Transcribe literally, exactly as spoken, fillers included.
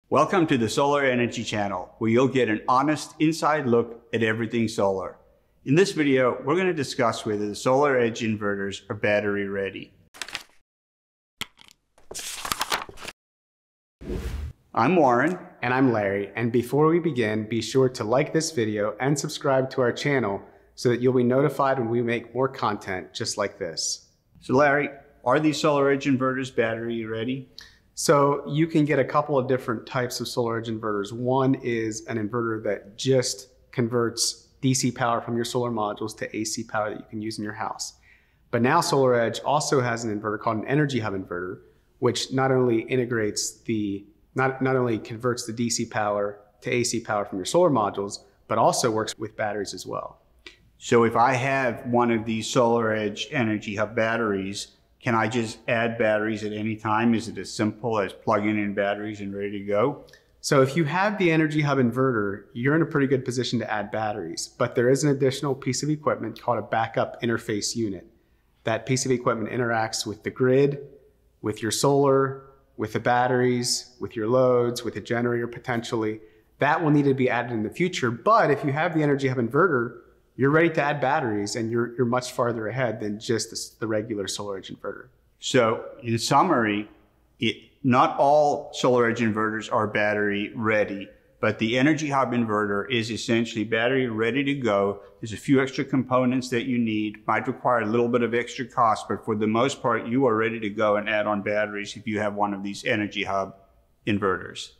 Welcome to the Solar Energy channel, where you'll get an honest inside look at everything solar. In this video, we're going to discuss whether the SolarEdge inverters are battery ready. I'm Warren. And I'm Larry. And before we begin, be sure to like this video and subscribe to our channel so that you'll be notified when we make more content just like this. So Larry, are these SolarEdge inverters battery ready? So you can get a couple of different types of SolarEdge inverters. One is an inverter that just converts D C power from your solar modules to A C power that you can use in your house. But now SolarEdge also has an inverter called an Energy Hub inverter, which not only integrates the, not, not only converts the D C power to A C power from your solar modules, but also works with batteries as well. So if I have one of these SolarEdge Energy Hub batteries, can I just add batteries at any time? Is it as simple as plugging in batteries and ready to go? So if you have the Energy Hub inverter, you're in a pretty good position to add batteries, but there is an additional piece of equipment called a backup interface unit. That piece of equipment interacts with the grid, with your solar, with the batteries, with your loads, with a generator potentially. That will need to be added in the future, but if you have the Energy Hub inverter, you're ready to add batteries and you're, you're much farther ahead than just the, the regular SolarEdge inverter. So in summary, it, not all SolarEdge inverters are battery ready, but the Energy Hub inverter is essentially battery ready to go. There's a few extra components that you need, might require a little bit of extra cost, but for the most part, you are ready to go and add on batteries if you have one of these Energy Hub inverters.